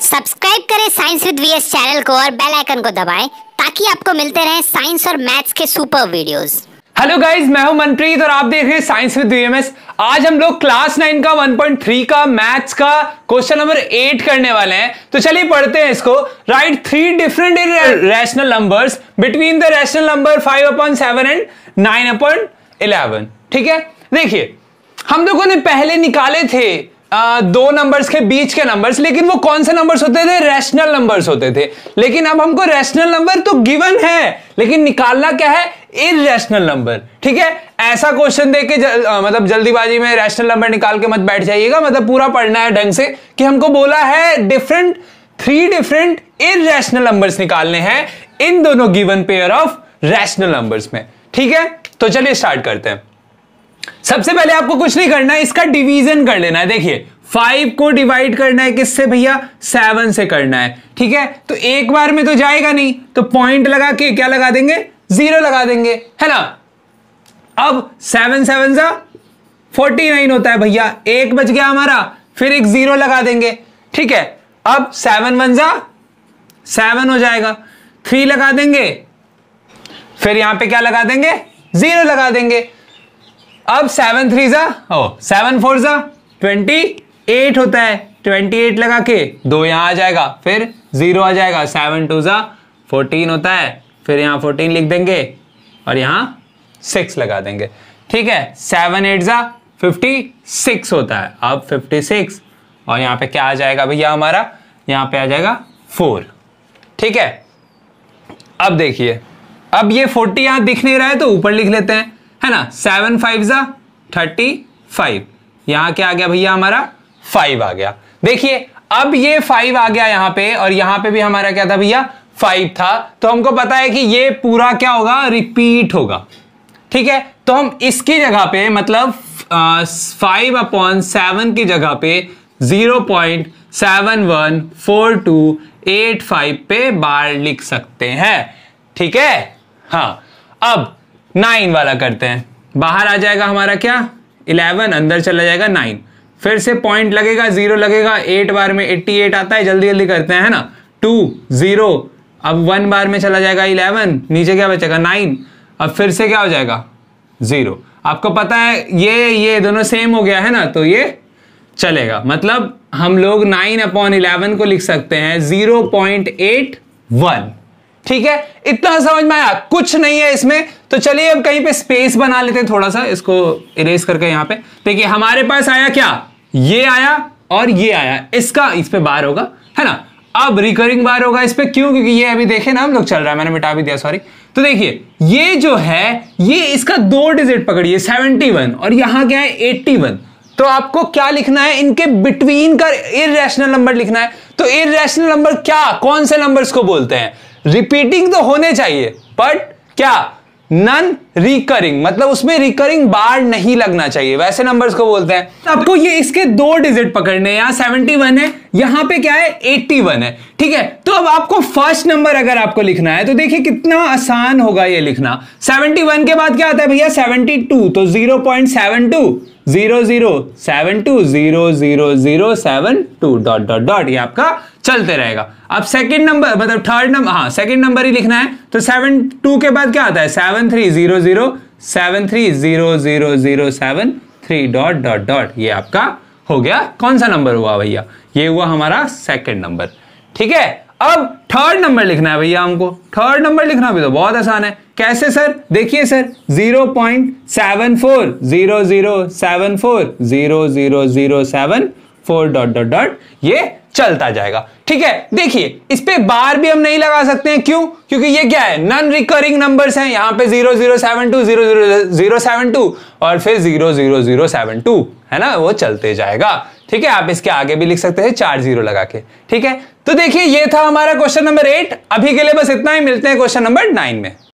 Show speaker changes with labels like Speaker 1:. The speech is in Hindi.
Speaker 1: सब्सक्राइब करें साइंस विद वीएस चैनल को और बेल आइकन को दबाएं ताकि आपको मिलते रहें साइंस और मैथ्स के सुपर वीडियोस।
Speaker 2: हेलो गाइज, मैं हूं मनप्रीत और आप देख रहे हैं साइंस विद वीएमएस। आज हम लोग क्लास 9 का 1.3 का मैथ्स का क्वेश्चन नंबर 8 करने वाले हैं। तो चलिए पढ़ते हैं इसको। Right 3 different rational numbers between the rational number 5/7 and 9/11। ठीक है, देखिए हम लोगों ने पहले निकाले थे दो नंबर्स के बीच के नंबर्स, लेकिन वो कौन से नंबर्स होते थे? रैशनल नंबर्स होते थे। लेकिन अब हमको रैशनल नंबर तो गिवन है, लेकिन निकालना क्या है? Irrational number. ठीक है, ऐसा क्वेश्चन देख के मतलब जल्दीबाजी में रैशनल नंबर निकाल के मत बैठ जाइएगा। मतलब पूरा पढ़ना है ढंग से कि हमको बोला है 3 डिफरेंट इररेशनल नंबर्स निकालने हैं इन दोनों given pair of rational numbers में। ठीक है, तो चलिए स्टार्ट करते हैं। सबसे पहले आपको कुछ नहीं करना है, इसका डिवीजन कर लेना है। देखिए 5 को डिवाइड करना है किससे भैया? 7 से करना है। ठीक है, तो एक बार में तो जाएगा नहीं, तो पॉइंट लगा के क्या लगा देंगे? 0 लगा देंगे, है ना। अब 7 7 जा 49 होता है भैया, एक बच गया हमारा, फिर एक 0 लगा देंगे। ठीक है, अब 7 1 जा 7 हो जाएगा, 3 लगा देंगे, फिर यहां पे क्या लगा देंगे? 0 लगा देंगे। अब 7 3 जा 7 4 जा 28 होता है, 28 लगा के 2 यहां आ जाएगा, फिर 0 आ जाएगा। 7 2 जा 14 होता है, फिर यहां 14 लिख देंगे और यहां 6 लगा देंगे। ठीक है, 7 8 जा 56 होता है, अब 56 और यहां पे क्या आ जाएगा भैया हमारा? यहां पे आ जाएगा 4। ठीक है, अब देखिए, अब ये 40 यहां दिख नहीं रहा है तो ऊपर लिख लेते हैं, है ना। 7 5 जा 35, यहां क्या आ गया भैया हमारा? 5 आ गया। देखिए अब ये 5 आ गया यहां पे, और यहां पे भी हमारा क्या था भैया? 5 था। तो हमको पता है कि ये पूरा क्या होगा? रिपीट होगा। ठीक है, तो हम इसकी जगह पे मतलब 5/7 की जगह पे 0.714285 पे बार लिख सकते हैं। ठीक है, हाँ। अब 9 वाला करते हैं। बाहर आ जाएगा हमारा क्या? 11, अंदर चला जाएगा 9, फिर से पॉइंट लगेगा, 0 लगेगा। 8 बार में 88 आता है, जल्दी जल्दी करते हैं, है ना। 2 0, अब 1 बार में चला जाएगा 11, नीचे क्या बचेगा? 9, अब फिर से क्या हो जाएगा? 0। आपको पता है ये दोनों सेम हो गया है ना, तो ये चलेगा। मतलब हम लोग 9/11 को लिख सकते हैं 0.81। ठीक है, इतना समझ में आया? कुछ नहीं है इसमें। तो चलिए अब कहीं पे स्पेस बना लेते हैं, थोड़ा सा इसको इरेज करके। यहां पे देखिए हमारे पास आया क्या? ये आया और ये आया, इसका इस पे बार होगा, है ना। अब रिकरिंग बार होगा इस पे, क्यों? क्योंकि ये अभी देखे ना हम लोग चल रहा है, मैंने मिटा भी दिया, सॉरी। तो देखिए ये जो है, ये इसका 2 डिजिट पकड़िए, 71, और यहां क्या है? 81। तो आपको क्या लिखना है? इनके बिटवीन का इररेशनल नंबर लिखना है। तो इररेशनल नंबर क्या, कौन से नंबर्स को बोलते हैं? रिपीटिंग तो होने चाहिए, बट क्या? नन रिकरिंग, मतलब उसमें रिकरिंग बार नहीं लगना चाहिए, वैसे नंबर्स को बोलते हैं। तो आपको ये इसके 2 डिजिट पकड़ने हैं। यहां 71 है, यहां पे क्या है? 81 है। ठीक है, तो अब आपको फर्स्ट नंबर अगर आपको लिखना है तो देखिए कितना आसान होगा ये लिखना। 71 के बाद क्या आता है भैया? 72, तो 0.72 0 0 72 0 0 0 7 2 डॉट डॉट डॉट, ये आपका चलते रहेगा। अब सेकंड नंबर मतलब थर्ड नंबर, हाँ सेकंड नंबर ही लिखना है। तो 72 के बाद क्या आता है? 73 0 0 73 0 0 0 7 3 डॉट डॉट डॉट, ये आपका हो गया। कौन सा नंबर हुआ भैया? ये हुआ हमारा सेकंड नंबर। ठीक है, अब थर्ड नंबर लिखना है भैया हमको। थर्ड नंबर लिखना भी तो बहुत आसान है। कैसे सर? देखिए सर, 0.74 0 0 74 0 0 0 7 4 डॉट डॉट डॉट, ये चलता जाएगा। ठीक है, देखिए इस पे बार भी हम नहीं लगा सकते हैं, क्यों? क्योंकि ये क्या है? नॉन रिकरिंग नंबर्स हैं। यहां पे 0 0 7 2 0 0 0 7 2 और फिर 0 0 0 7 2, है ना, वो चलते जाएगा। ठीक है, आप इसके आगे भी लिख सकते हैं 4 0 लगा के। ठीक है, तो देखिए ये था हमारा क्वेश्चन नंबर 8। अभी के लिए बस इतना ही, मिलते हैं क्वेश्चन नंबर 9 में।